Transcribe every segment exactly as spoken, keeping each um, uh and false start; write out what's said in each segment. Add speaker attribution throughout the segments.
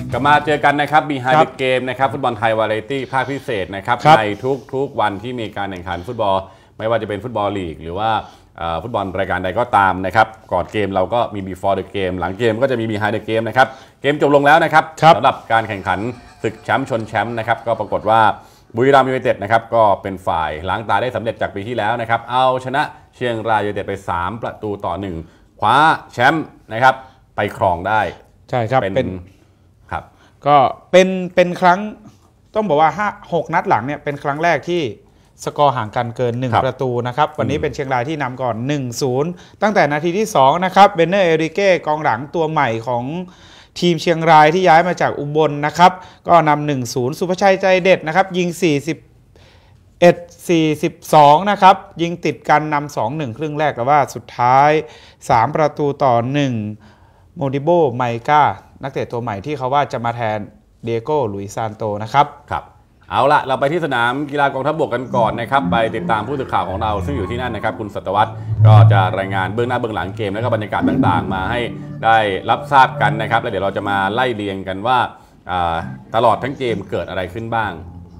Speaker 1: กลับมาเจอกันนะครับ Behind the Game นะครับฟุตบอลไทยวาไรตี้ภาคพิเศษนะครับในทุกๆวันที่มีการแข่งขันฟุตบอลไม่ว่าจะเป็นฟุตบอลลีกหรือว่าฟุตบอลรายการใดก็ตามนะครับก่อนเกมเราก็มี Before the Game หลังเกมก็จะมี Behind the Game นะครับเกมจบลงแล้วนะครับสำหรับการแข่งขันศึกแชมป์ชนแชมป์นะครับก็ปรากฏว่าบุรีรัมย์ยูไนเต็ดนะครับก็เป็นฝ่ายล้างตาได้สำเร็จจากปีที่แล้วนะครับเอาชนะเชียงรายยูไนเต็ดไปสามประตูต่อหนึ่งคว้าแชมป์นะครับไปครองได้
Speaker 2: ใช่ครับเป็น
Speaker 1: ครับ
Speaker 2: ก็เป็นเป็นครั้งต้องบอกว่าห้า หกนัดหลังเนี่ยเป็นครั้งแรกที่สกอร์ห่างกันเกินหนึ่งประตูนะครับวันนี้เป็นเชียงรายที่นำก่อน หนึ่งศูนย์ ตั้งแต่นาทีที่สองนะครับเบนเนอร์เอริเก้กองหลังตัวใหม่ของทีมเชียงรายที่ย้ายมาจากอุบลนะครับก็นำ หนึ่งศูนย์ สุภชัยใจเด็ดนะครับยิงสี่สิบเอ็ด สี่สิบสองนะครับยิงติดกันนำ สองหนึ่ง ครึ่งแรกแต่ว่าสุดท้ายสามประตูต่อหนึ่งโมดิโบไมกานักเตะตัวใหม่ที่เขาว่าจะมาแทนเดียโก้ลุยซานโตนะครับ
Speaker 1: ครับเอาละเราไปที่สนามกีฬากองทัพบกกันก่อนนะครับไปติดตามผู้สื่อข่าวของเราซึ่งอยู่ที่นั่นนะครับคุณสัตวัฒน์ก็จะรายงานเบื้องหน้าเบื้องหลังเกมและก็บรรยากาศต่างๆมาให้ได้รับทราบกันนะครับแล้วเดี๋ยวเราจะมาไล่เรียงกันว่าตลอดทั้งเกมเกิดอะไรขึ้นบ้าง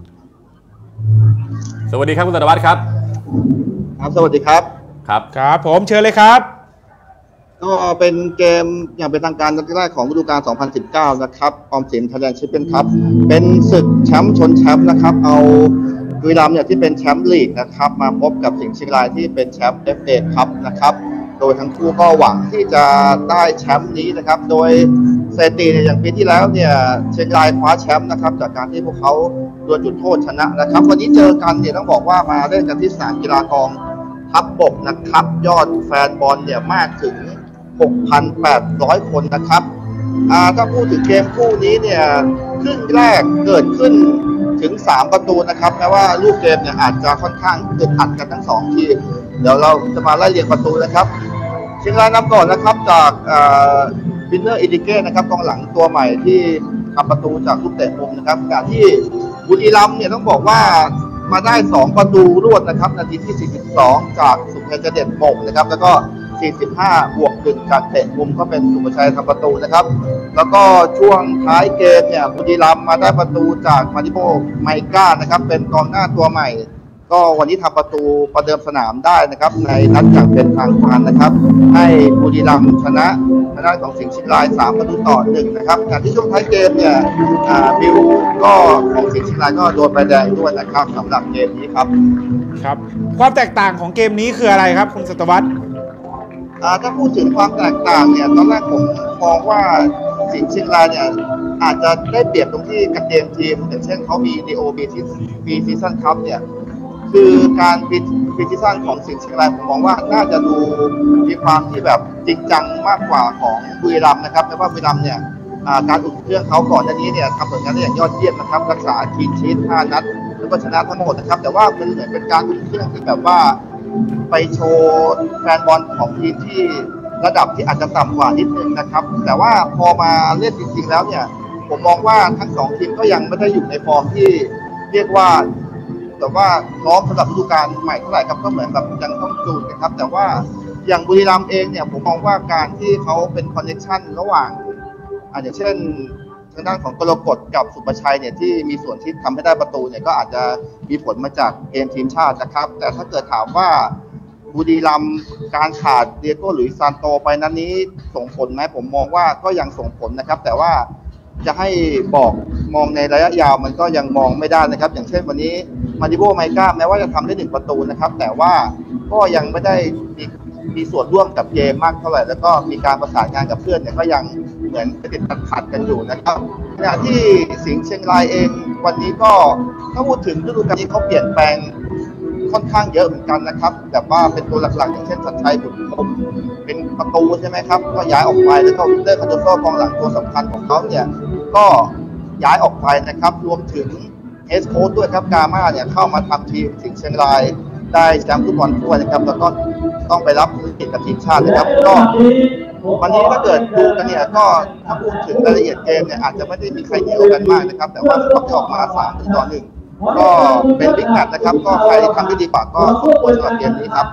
Speaker 1: สวัสดีครับคุณสัตวัฒน์ครับ
Speaker 3: ครับสวัสดีครับ
Speaker 1: ครับ
Speaker 2: ครับผมเชิญเลยครับ
Speaker 3: ก็เป็นเกมอย่างเป็นทางการนัดแรกของฤดูกาล สองพันสิบเก้า นะครับออมสินไทยแลนด์แชมเปี้ยนคัพเป็นศึกแชมป์ชนแชมป์นะครับเอาบุรีรัมย์เนี่ยที่เป็นแชมป์ลีกนะครับมาพบกับสิงห์เชียงรายที่เป็นแชมป์ เอฟ เอ คัพนะครับโดยทั้งคู่ก็หวังที่จะได้แชมป์นี้นะครับโดยสถิติเนี่ยอย่างปีที่แล้วเนี่ยเชียงรายคว้าแชมป์นะครับจากการที่พวกเขาดวลจุดโทษชนะนะครับวันนี้เจอกันเนี่ยต้องบอกว่ามาเล่นกันที่สนามกีฬากองทัพบกนะครับยอดแฟนบอลเนี่ยมากถึงหกพันแปดร้อย คนนะครับถ้าพูดถึงเกมคู่นี้เนี่ยครึ่งแรกเกิดขึ้นถึงสามประตูนะครับแม้ว่าลูกเกมเนี่ยอาจจะค่อนข้างอึดอัดกันทั้งสองทีมเดี๋ยวเราจะมาไล่เรียงประตูนะครับเชียงรายนำก่อนนะครับจากวินเนอร์อิดิเก้นะครับกองหลังตัวใหม่ที่ทำประตูจากลูกเตะมุมนะครับขณะที่บุรีรัมย์เนี่ยต้องบอกว่ามาได้สองประตูรวดนะครับนาทีที่สี่สิบสองจากสุภชัยใจเด็ดมงนะครับแล้วก็สี่สิบห้าบวกหนึ่งจากเตะมุมก็เป็นสุภชัยทำประตูนะครับแล้วก็ช่วงท้ายเกมเนี่ยบุรีรัมย์มาได้ประตูจากมาริโบไมก้านะครับเป็นกองหน้าตัวใหม่ก็วันนี้ทำประตูประเดิมสนามได้นะครับในนัดอย่างเป็นทางการนะครับให้บุรีรัมย์ชนะทางด้านของสิงห์เชียงรายสามประตูต่อหนึ่งนะครับขณะที่ช่วงท้ายเกมเนี่ยบิวก็ของสิงห์เชียงรายก็โดนใบแดงด้วยนะครับสำหรับเกมนี้ครับ
Speaker 2: ครับความแตกต่างของเกมนี้คืออะไรครับคุณสัตวัฒน์
Speaker 3: ถ้าพูดถึงความแตกต่างเนี่ยตอนแรกผมมองว่าสิงห์เชียงรายเนี่ยอาจจะได้เปรียบตรงที่กระเตรียมทีมอย่างเช่นเขามีดีโอบีที่ปีซีซั่นคัพเนี่ยคือการปีซีซั่นของสิงห์เชียงรายผมมองว่าน่าจะดูมีความที่แบบจริงจังมากกว่าของบุรีรัมย์นะครับแต่ว่าบุรีรัมย์เนี่ยการอุ่นเครื่องเขาก่อนหน้านี้เนี่ยทำผลงานได้อย่างยอดเยี่ยมนะครับรักษาคลีนชีทห้านัดแล้วก็ชนะทั้งหมดนะครับแต่ว่ามันเหมือนเป็นการอุ่นเครื่องที่แบบว่าไปโชว์แฟนบอลของทีมที่ระดับที่อาจจะต่ำกว่านิดนึงนะครับแต่ว่าพอมาเล่นจริงๆแล้วเนี่ยผมมองว่าทั้งสองทีมก็ยังไม่ได้อยู่ในฟอร์มที่เรียกว่าแต่ว่าพร้อมสำหรับฤดูกาลใหม่เท่าไหร่ครับก็เหมือนแบบยังต้องจูนนะครับแต่ว่าอย่างบุรีรัมย์เองเนี่ยผมมองว่าการที่เขาเป็นคอนเนคชั่นระหว่างอาจจะเช่นทางด้านของกรกฎกับสุภชัยเนี่ยที่มีส่วนที่ทำให้ได้ประตูเนี่ยก็อาจจะมีผลมาจากเกมทีมชาตินะครับแต่ถ้าเกิดถามว่าบุรีรัมย์การขาดเดียโก้หลุยซานโตไปนั้นนี้ส่งผลไหมผมมองว่าก็ยังส่งผลนะครับแต่ว่าจะให้บอกมองในระยะยาวมันก็ยังมองไม่ได้นะครับอย่างเช่นวันนี้มาริโบไมก้าแม้ว่าจะทำได้หนึ่งประตูนะครับแต่ว่าก็ยังไม่ได้มีมีส่วนร่วมกับเกมมากเท่าไหร่แล้วก็มีการประสานงานกับเพื่อนเนี่ยก็ยังเหมือนติดขัดกันอยู่นะครับขณะที่สิงห์เชียงรายเองวันนี้ก็ถ้าพูดถึงฤดูกาลนี้เขาเปลี่ยนแปลงค่อนข้างเยอะเหมือนกันนะครับแต่ว่าเป็นตัวหลักๆอย่างเช่นชัดชัยบุญคมเป็นประตูใช่ไหมครับก็ย้ายออกไปแล้วก็วินเตอร์คาร์โดโซกองหลังตัวสำคัญของเขาเนี่ยก็ย้ายออกไปนะครับรวมถึงเฮดโค้ชด้วยครับกาม่าเนี่ยเข้ามาทำทีมสิงห์เชียงรายได้แชมป์ฟุตบอลถ้วยนะครับแล้วก็ต้องไปรับภารกิจกับทีมชาตินะครับก็วันนี้ถ้าเกิดดูกันเนี่ยก็ถ้าพูดถึงรายละเอียดเกมเนี่ยอาจจะไม่ได้มีใครเหนียวกันมากนะครับแต่ว่าสกอร์ที่ออกมาสามต่อหนึ่งก็เป็นบิ๊กแมตช์นะครับก็ใครทำได้ดีกว่าก็สมควรสำหรับเกมนี้ครับ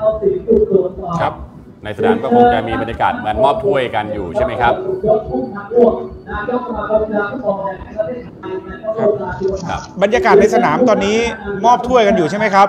Speaker 1: ครับในสนามก็คงจะมีบรรยากาศเหมือนมอบถ้วยกันอยู่ใช่ไหมครับ
Speaker 2: บรรยากาศในสนามตอนนี้มอบถ้วยกันอยู่ใช่ไหมครับ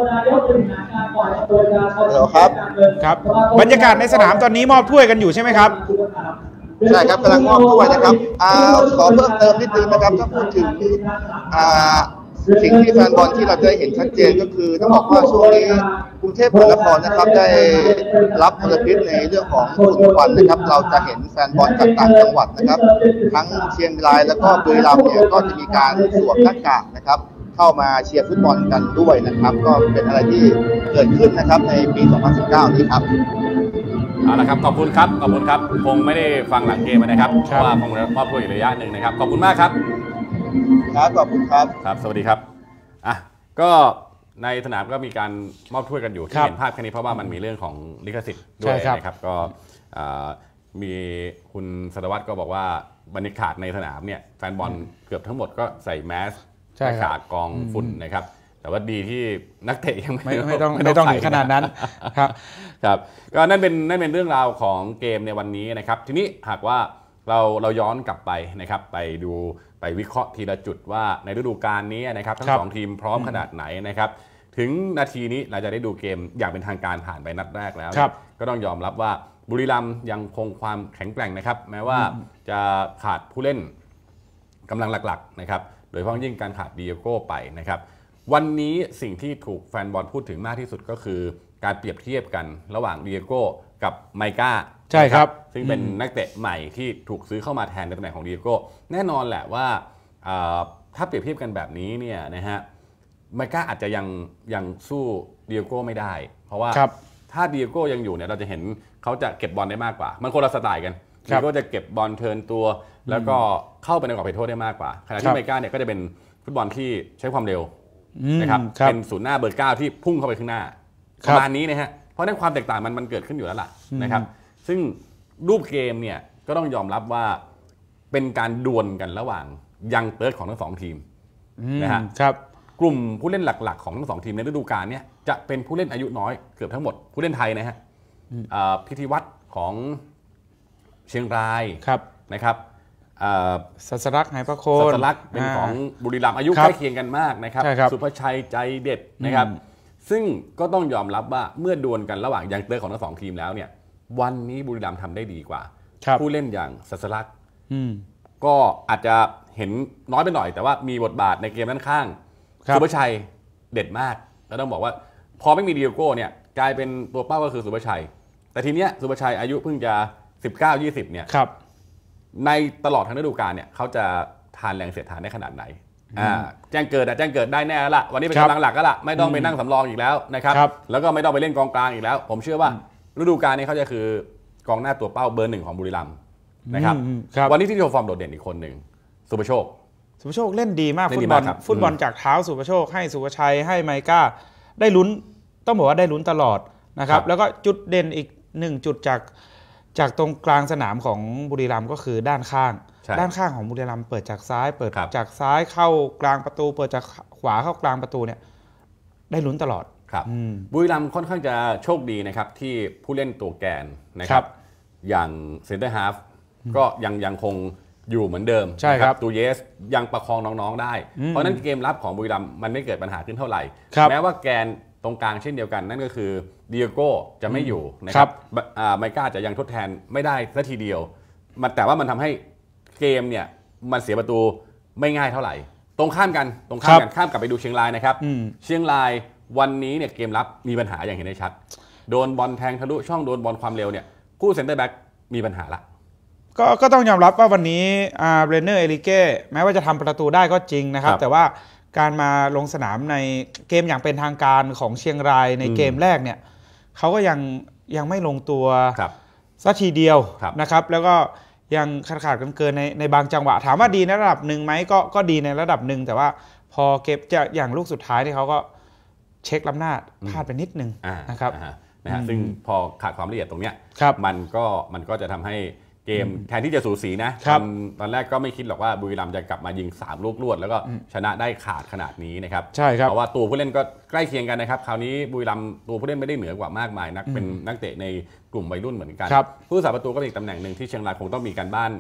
Speaker 3: เดี๋ยวครับ
Speaker 2: ครับบรรยากาศในสนามตอนนี้มอบถ้วยกันอยู่ใช่ไหมครับ
Speaker 3: ใช่ครับกำลังมอบถ้วยนะครับอ่าขอเพิ่มเติมนิดนึงนะครับถ้าพูดถึงอ่าสิ่งที่แฟนบอลที่เราได้เห็นชัดเจนก็คือต้องบอกว่าช่วงนี้กรุงเทพมหานครนะครับได้รับมลพิษในเรื่องของฝุ่นควันนะครับเราจะเห็นแฟนบอลจากต่างจังหวัดนะครับทั้งเชียงรายแล้วก็บุรีรัมย์เนี่ยก็จะมีการสวมหน้ากากนะครับเข้ามาเชียร์ฟุตบอลกันด้วยนะครับก็เป็นอะไรที่เกิดขึ้นนะครับในปี สองพันสิบเก้า นี้ครับ
Speaker 1: เอาละครับขอบคุณครับขอบคุณครับคงไม่ได้ฟังหลังเกมนะครับเพราะว่าคงมอบถ้วยอีกระยะหนึ่งนะครับขอบคุณมากครับ
Speaker 3: ครับขอบคุณครับ
Speaker 1: ครับสวัสดีครับอ่ะก็ในสนามก็มีการมอบถ้วยกันอยู่ที่เห็นภาพแค่นี้เพราะว่ามันมีเรื่องของลิขสิทธิ์ด้วยนะครับก็มีคุณสรวัตรก็บอกว่าบรรยากาศในสนามเนี่ยแฟนบอลเกือบทั้งหมดก็ใส่แมสใส่ขากองฝุ่นนะครับแต่ว่าดีที่นักเตะยังไม่
Speaker 2: ไม่ต้องไม่ต้องถึงขนาดนั้นครับ
Speaker 1: ครับก็นั่นเป็นนั่นเป็นเรื่องราวของเกมในวันนี้นะครับทีนี้หากว่าเราเราย้อนกลับไปนะครับไปดูไปวิเคราะห์ทีละจุดว่าในฤดูกาลนี้นะครับทั้งสองทีมพร้อมขนาดไหนนะครับถึงนาทีนี้เราจะได้ดูเกมอย่างเป็นทางการผ่านไปนัดแรกแล้วก็ต้องยอมรับว่าบุรีรัมย์ยังคงความแข็งแกร่งนะครับแม้ว่าจะขาดผู้เล่นกำลังหลักๆนะครับโดยเฉพาะยิ่งการขาดดิเอโก้ไปนะครับวันนี้สิ่งที่ถูกแฟนบอลพูดถึงมากที่สุดก็คือการเปรียบเทียบกันระหว่างดิเอโก้กับไมก้า
Speaker 2: ใช่ครับ
Speaker 1: ซึ่งเป็นนักเตะใหม่ที่ถูกซื้อเข้ามาแทนในตำแหน่งของดิเอโก้แน่นอนแหละว่าถ้าเปรียบเทียบกันแบบนี้เนี่ยนะฮะไมก้าอาจจะยังยังสู้ดิเอโก้ไม่ได้เพราะว่าถ้าดิเอโก้ยังอยู่เนี่ยเราจะเห็นเขาจะเก็บบอลได้มากกว่ามันคนละสไตล์กันดิเอโก้จะเก็บบอลเทิร์นตัวแล้วก็เข้าไปในกรอบเขตโทษได้มากกว่าขณะที่ไมก้าเนี่ยก็จะเป็นฟุตบอลที่ใช้ความเร็วนะครับเป็นศูนย์หน้าเบอร์เก้าที่พุ่งเข้าไปข้างหน้าประมาณนี้นะฮะเพราะนั้นความแตกต่างมันมันเกิดขึ้นอยู่แล้วล่ะนะครับซึ่งรูปเกมเนี่ยก็ต้องยอมรับว่าเป็นการดวลกันระหว่างยังเติร์ดของทั้งสองทีมนะฮะ
Speaker 2: ครับ
Speaker 1: กลุ่มผู้เล่นหลักๆของทั้งสองทีมในฤดูกาลนี้จะเป็นผู้เล่นอายุน้อยเกือบทั้งหมดผู้เล่นไทยนะฮะพิธีวัตรของเชียงรายนะครับ
Speaker 2: สัสลักไหพระโค
Speaker 1: สัสลักเป็นของบุรีรัมย์อายุใกล้เคียงกันมากนะครับสุภชัยใจเด็ดนะครับซึ่งก็ต้องยอมรับว่าเมื่อดวลกันระหว่างยังเตอร์ของทั้งสองทีมแล้วเนี่ยวันนี้บุรีรัมย์ทำได้ดีกว่าผู้เล่นอย่างสัสลักก็อาจจะเห็นน้อยไปหน่อยแต่ว่ามีบทบาทในเกมด้านข้างสุภชัยเด็ดมากแล้วต้องบอกว่าพอไม่มีดิเอโก้เนี่ยกลายเป็นตัวเป้าก็คือสุภชัยแต่ทีเนี้ยสุภชัยอายุเพิ่งจะสิบเก้า ยี่สิบเนี่ยในตลอดทั้งฤดูกาลเนี่ยเขาจะทานแรงเสียดทานได้ขนาดไหนอ่าแจ้งเกิดแจ้งเกิดได้แน่แล้วล่ะวันนี้เป็นกำลังหลักแล้วล่ะไม่ต้องไปนั่งสำรองอีกแล้วนะครับแล้วก็ไม่ต้องไปเล่นกองกลางอีกแล้วผมเชื่อว่าฤดูกาลนี้เขาจะคือกองหน้าตัวเป้าเบอร์หนึ่งของบุรีรัมย์นะครับวันนี้ที่โชว์ฟอร์มโดดเด่นอีกคนหนึ่งสุภโชค
Speaker 2: สุภโชคเล่นดีมากฟุตบอลฟุตบอลจากเท้าสุภโชคให้สุภชัยให้ไมก้าได้ลุ้นต้องบอกว่าได้ลุ้นตลอดนะครับแล้วก็จุดเด่นอีกหนึ่งจุดจากจากตรงกลางสนามของบุรีรัมย์ก็คือด้านข้างด้านข้างของบุรีรัมย์เปิดจากซ้ายเปิดจากซ้ายเข้ากลางประตูเปิดจากขวาเข้ากลางประตูเนี่ยได้ลุ้นตลอด
Speaker 1: ครับบุรีรัมย์ค่อนข้างจะโชคดีนะครับที่ผู้เล่นตัวแกนนะครับอย่างเซนเตอร์ฮาล์ฟก็ยังยังคงอยู่เหมือนเดิม
Speaker 2: ใช่ครับ
Speaker 1: ตูเยสยังประคองน้องๆได้เพราะนั้นเกมรับของบุรีรัมย์มันไม่เกิดปัญหาขึ้นเท่าไหร่แม้ว่าแกนตรงกลางเช่นเดียวกันนั่นก็คือดิเอโก้จะไม่อยู่นะครับไมก้าจะยังทดแทนไม่ได้สักทีเดียวมันแต่ว่ามันทำให้เกมเนี่ยมันเสียประตูไม่ง่ายเท่าไหร่ตรงข้ามกันตรงข้ามกันข้ามกลับไปดูเชียงรายนะครับเชียงรายวันนี้เนี่ยเกมรับมีปัญหาอย่างเห็นได้ชัดโดนบอลแทงทะลุช่องโดนบอลความเร็วเนี่ยคู่เซนเตอร์แบ็กมีปัญหาละ
Speaker 2: ก็ก็ต้องยอมรับว่าวันนี้อาร์เบรเนอร์เอริเก้แม้ว่าจะทำประตูได้ก็จริงนะครับแต่ว่าการมาลงสนามในเกมอย่างเป็นทางการของเชียงรายในเกมแรกเนี่ยเขาก็ยังยังไม่ลงตัวสักทีเดียวนะครับแล้วก็ยังขาดขาดกันเกินในในบางจังหวะถามว่าดีในระดับหนึ่งไหมก็ก็ดีในระดับหนึ่งแต่ว่าพอเก็บจะอย่างลูกสุดท้ายที่เขาก็เช็คล้ำหน้าพลาดไปนิดนึงนะครับ
Speaker 1: นะฮะซึ่งพอขาดความละเอียดตรงเนี้ยมันก็มันก็จะทำให้เกมแทนที่จะสูสีนะตอนแรกก็ไม่คิดหรอกว่าบุรีรัมย์จะกลับมายิงสามลูกรวดแล้วก็ชนะได้ขาดขนาดนี้นะครับ
Speaker 2: ใช่ครับ
Speaker 1: เพราะว่าตัวผู้เล่นก็ใกล้เคียงกันนะครับคราวนี้บุรีรัมย์ตัวผู้เล่นไม่ได้เหนือกว่ามากมายนักเป็นนักเตะในกลุ่มวัยรุ่นเหมือนกันผู้รักษาประตูก็เป็นอีกตำแหน่งหนึ่งที่เชียงรายคงต้องมีการบ้าน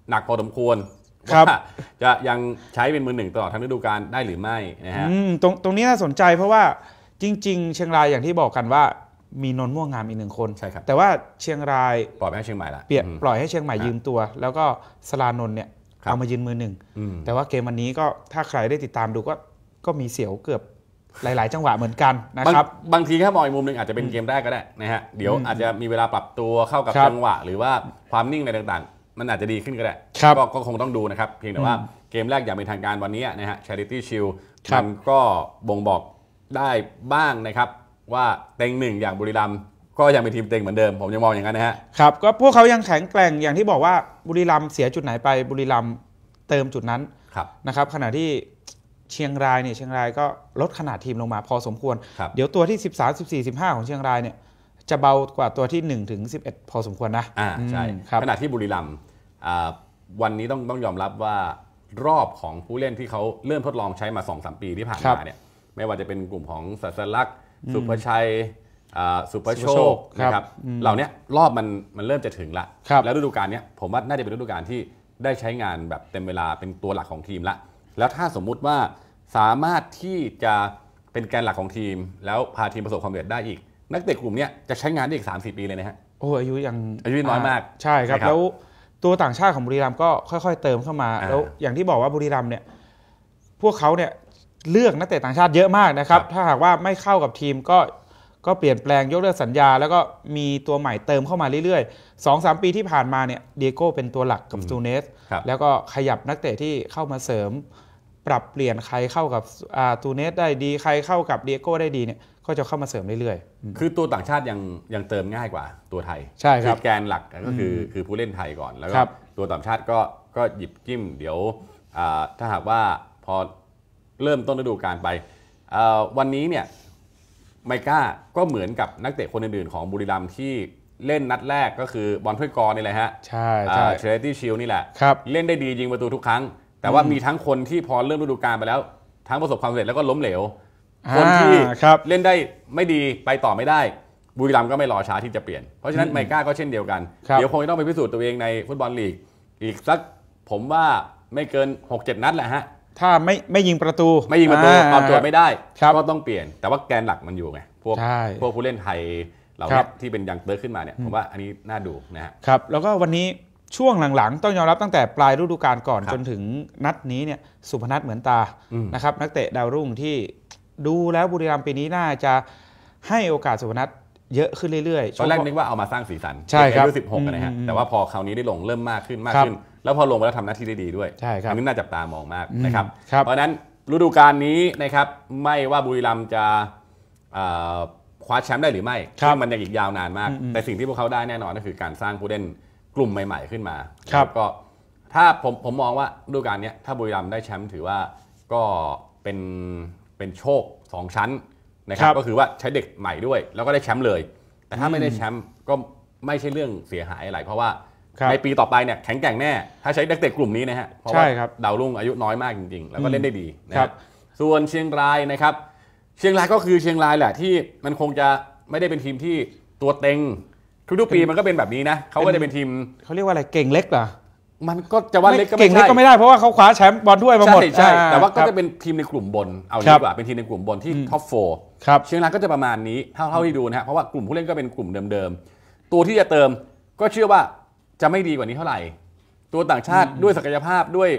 Speaker 1: หนักพอสมควรว่าจะยังใช้เป็นมือหนึ่งตลอดทั้งฤดูกาลได้หรือไม่นะฮะ
Speaker 2: ตรงตรงนี้น่าสนใจเพราะว่าจริงๆเชียงรายอย่างที่บอกกันว่ามีนนท์ม่วงงามอีกหนึ่งคน
Speaker 1: ใช่ครับ
Speaker 2: แต่ว่าเชียงราย
Speaker 1: ปล่อยให้เชียงใหม่ละ
Speaker 2: เปลี่ยนปล่อยให้เชียงใหม่ยืมตัวแล้วก็สลานนท์เนี่ยเอามายืนมือหนึ่งแต่ว่าเกมวันนี้ก็ถ้าใครได้ติดตามดูก็ก็มีเสียวเกือบหลายๆจังหวะเหมือนกันนะครับ
Speaker 1: บางทีแค่มองอีกมุมหนึ่งอาจจะเป็นเกมแรกก็ได้นะฮะเดี๋ยวอาจจะมีเวลาปรับตัวเข้ากับจังหวะหรือว่าความนิ่งอะไรต่างๆมันอาจจะดีขึ้นก็ได้ก็คงต้องดูนะครับเพียงแต่ว่าเกมแรกอย่างเป็นทางการวันนี้นะฮะ Charity Shield มันก็บ่งบอกได้บ้างนะครับว่าเต็งหนึ่งอย่างบุรีรัมย์ก็ยังเป็นทีมเต็งเหมือนเดิมผมยังมองอย่างนั้นนะฮะ
Speaker 2: ครับก็พวกเขายังแข็งแกร่งอย่างที่บอกว่าบุรีรัมย์เสียจุดไหนไปบุรีรัมย์เติมจุดนั้นนะครับขณะที่เชียงรายเนี่ยเชียงรายก็ลดขนาดทีมลงมาพอสมควรเดี๋ยวตัวที่สิบสาม สิบสี่ สิบห้าของเชียงรายเนี่ยจะเบากว่าตัวที่หนึ่งถึงสิบเอ็ดพอสมควรนะ
Speaker 1: อ่าใช่ขณะที่บุรีรัมย์วันนี้ต้องต้องยอมรับว่ารอบของผู้เล่นที่เขาเริ่มทดลองใช้มา สองถึงสาม ปีที่ผ่านมาเนี่ยไม่ว่าจะเป็นกลุ่มของศาสลักษณ์สุภชัยสุภโชคนะครับเหล่านี้รอบมันมันเริ่มจะถึงละแล้วฤดูกาลนี้ผมว่าน่าจะเป็นฤดูกาลที่ได้ใช้งานแบบเต็มเวลาเป็นตัวหลักของทีมละแล้วถ้าสมมุติว่าสามารถที่จะเป็นแกนหลักของทีมแล้วพาทีมประสบความสำเร็จได้อีกนักเตะกลุ่มนี้จะใช้งานได้อีก สามถึงสี่ ปีเลยนะฮะ
Speaker 2: โอ้อายุยัง
Speaker 1: อายุน้อยมาก
Speaker 2: ใช่ครับแล้วตัวต่างชาติของบุรีรัมย์ก็ค่อยๆเติมเข้ามาแล้วอย่างที่บอกว่าบุรีรัมย์เนี่ยพวกเขาเนี่ยเลือกนักเตะต่างชาติเยอะมากนะครับถ้าหากว่าไม่เข้ากับทีมก็ก็เปลี่ยนแปลงยกเลิกสัญญาแล้วก็มีตัวใหม่เติมเข้ามาเรื่อยๆ สองถึงสาม ปีที่ผ่านมาเนี่ยเดียโก้เป็นตัวหลักกับตูเนสแล้วก็ขยับนักเตะที่เข้ามาเสริมปรับเปลี่ยนใครเข้ากับตูเนสได้ดีใครเข้ากับเดียโก้ได้ดีเนี่ยก็จะเข้ามาเสริมเรื่อย
Speaker 1: ๆคือตัวต่างชาติยังยังเติมง่ายกว่าตัวไทย
Speaker 2: ใช่ครับ
Speaker 1: แกนหลักก็คือคือผู้เล่นไทยก่อนแล้วก็ตัวต่างชาติก็ก็หยิบจิ้มเดี๋ยวถ้าหากว่าพอเริ่มต้นฤดูกาลไปวันนี้เนี่ยไมก้าก็เหมือนกับนักเตะคนอื่นๆของบุรีรัมย์ที่เล่นนัดแรกก็คือบอลถ้วยกอนี่แหละฮะ
Speaker 2: ใช่ใช่
Speaker 1: Charity Shield นี่แหละเล่นได้ดียิงประตูทุกครั้งแต่ว่ามีทั้งคนที่พอเริ่มฤดูกาลไปแล้วทั้งประสบความสำเร็จแล้วก็ล้มเหลวคนที่เล่นได้ไม่ดีไปต่อไม่ได้บุรีรัมย์ก็ไม่รอช้าที่จะเปลี่ยนเพราะฉะนั้นไมก้าก็เช่นเดียวกันเดี๋ยวคงต้องไปพิสูจน์ตัวเองในฟุตบอลลีกอีกสักผมว่าไม่เกิน หกเจ็ด นัดแหละฮะ
Speaker 2: ถ้าไม่ไม่ยิงประตู
Speaker 1: ไม่ยิงประตูปรับตัวไม่ได้ก็ต้องเปลี่ยนแต่ว่าแกนหลักมันอยู่ไงพวกพวกผู้เล่นไทยเหล่านี้ที่เป็นยังเติร์ขึ้นมาเนี่ยผมว่าอันนี้น่าดูนะฮะ
Speaker 2: ครับแล้วก็วันนี้ช่วงหลังๆต้องยอมรับตั้งแต่ปลายฤดูกาลก่อนจนถึงนัดนี้เนี่ยสุพนัทเหมือนตานะครับนักเตะดาวรุ่งที่ดูแล้วบุรีรัมย์ปีนี้น่าจะให้โอกาสสุพนัทเยอะขึ้นเรื่อย
Speaker 1: ๆตอนแรกนึกว่าเอามาสร้างสีสัน
Speaker 2: ใช่ครับ
Speaker 1: อายุสิบหกนะฮะแต่ว่าพอคราวนี้ได้ลงเริ่มมากขึ้นมากขึ้นแล้วพอลงไปแล้วทำหน้าที่ได้ดีด้วย
Speaker 2: ใช่ครับ
Speaker 1: อันนี้น่าจับตามองมากนะครับเพราะนั้นฤดูกาลนี้นะครับไม่ว่าบุรีรัมย์จะคว้าแชมป์ได้หรือไม่ซึ่งมันยังอีกยาวนานมากแต่สิ่งที่พวกเขาได้แน่นอนก็คือการสร้างผู้เล่นกลุ่มใหม่ๆขึ้นมาก็ถ้าผมผมมองว่าฤดูกาลนี้ถ้าบุรีรัมย์ได้แชมป์ถือว่าก็เป็นเป็นโชคสองชั้นนะครับก็คือว่าใช้เด็กใหม่ด้วยแล้วก็ได้แชมป์เลยแต่ถ้าไม่ได้แชมป์ก็ไม่ใช่เรื่องเสียหายอะไรเพราะว่าในปีต่อไปเนี่ยแข็งแกร่งแน่ถ้าใช้นักเตะกลุ่มนี้นะฮะเพราะว่าดาวรุ่งอายุน้อยมากจริงๆแล้วก็เล่นได้ดีนะครับส่วนเชียงรายนะครับเชียงรายก็คือเชียงรายแหละที่มันคงจะไม่ได้เป็นทีมที่ตัวเต็งทุกๆปีมันก็เป็นแบบนี้นะเขาก็จะเป็นทีม
Speaker 2: เขาเรียกว่าอะไรเก่งเล็กเหรอ
Speaker 1: มันก็จะว่าเล็กก็ไม่ใช่
Speaker 2: เก่งเล็กก็ไม่ได้เพราะว่าเขาคว้าแชมป์บอลถ้วยมาหมด
Speaker 1: ใช่แต่ว่าก็จะเป็นทีมในกลุ่มบนเอาดีกว่าเป็นทีมในกลุ่มบนที่ท็อปโฟร์เชียงรายก็จะประมาณนี้เท่าเท่าที่ดูนะฮะเพราะว่ากลุ่มผู้เล่นก็เป็นกลุ่มเดิมๆตัวที่จะเติมก็เชื่อว่าจะไม่ดีกว่านี้เท่าไหร่ตัวต่างชาติด้วยศักยภาพด้วย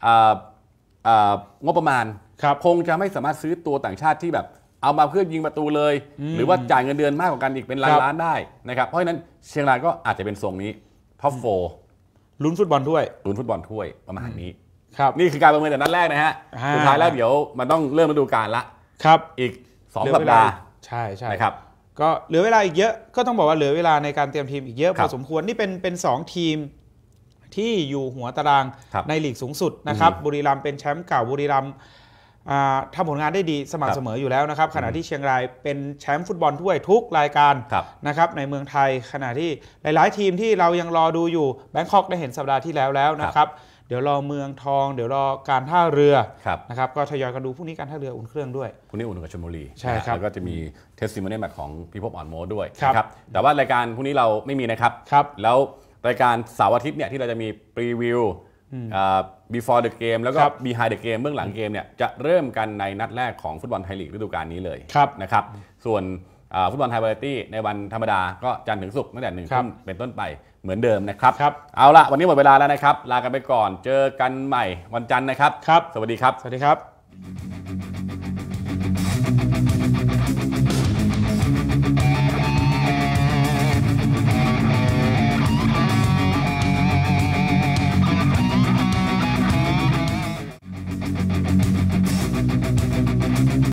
Speaker 1: งบประมาณคงจะไม่สามารถซื้อตัวต่างชาติที่แบบเอามาเพื่อยิงประตูเลยหรือว่าจ่ายเงินเดือนมากกว่ากันอีกเป็นล้านล้านได้นะครับเพราะฉะนั้นเชียงรายก็อาจจะเป็นทรงนี้ท็อปโฟร์
Speaker 2: ลุ้นฟุตบอลถ้วย
Speaker 1: ลุ้นฟุตบอลถ้วยประมาณนี้
Speaker 2: ครับ
Speaker 1: นี่คือการประเมินแต่นัดแรกนะฮะสุดท้ายแล้วเดี๋ยวมันต้องเริ่มฤดูกาลละ
Speaker 2: ครับ
Speaker 1: อีกสองสัปดาห์
Speaker 2: ใช่ใช่
Speaker 1: นะครับ
Speaker 2: ก็เหลือเวลาอีกเยอะก็ต้องบอกว่าเหลือเวลาในการเตรียมทีมอีกเยอะพอสมควรนี่เป็นเป็นสองทีมที่อยู่หัวตารางในลีกสูงสุดนะครับบุรีรัมย์เป็นแชมป์เก่าบุรีรัมย์ทำผลงานได้ดีสม่ำเสมออยู่แล้วนะครับขณะที่เชียงรายเป็นแชมป์ฟุตบอลถ้วยทุกรายการนะครับในเมืองไทยขณะที่หลายๆทีมที่เรายังรอดูอยู่แบงคอกได้เห็นสัปดาห์ที่แล้วแล้วนะครับเดี๋ยวรอเมืองทองเดี๋ยวรอการท่าเรือนะครับก็ทยอยกันดูพรุ่งนี้การท่าเรืออุ่นเครื่องด้วย
Speaker 1: พรุ่งนี้อุ่นกับชลบุรี
Speaker 2: ใช่ครับ
Speaker 1: แล้วก็จะมีเทสติโมเนียลแมตช์ของพิภพอ่อนโมด้วยนะครับแต่ว่ารายการพรุ่งนี้เราไม่มีนะครับแล้วรายการเสาร์อาทิตย์เนี่ยที่เราจะมีพรีวิว before the game แล้วก็ behind the game เบื้องหลังเกมเนี่ยจะเริ่มกันในนัดแรกของฟุตบอลไทยลีกฤดูกาลนี้เลยนะครับส่วนฟุตบอลไทยวาไรตี้ในวันธรรมดาก็จันทร์ถึงศุกร์ตั้งแต่หนึ่งทุ่มเป็นต้นไปเหมือนเดิมนะครับเอาละวันนี้หมดเวลาแล้วนะครับลากันไปก่อนเจอกันใหม่วันจันทร์นะครับสวัสดีครับ
Speaker 2: สวัสดีครับ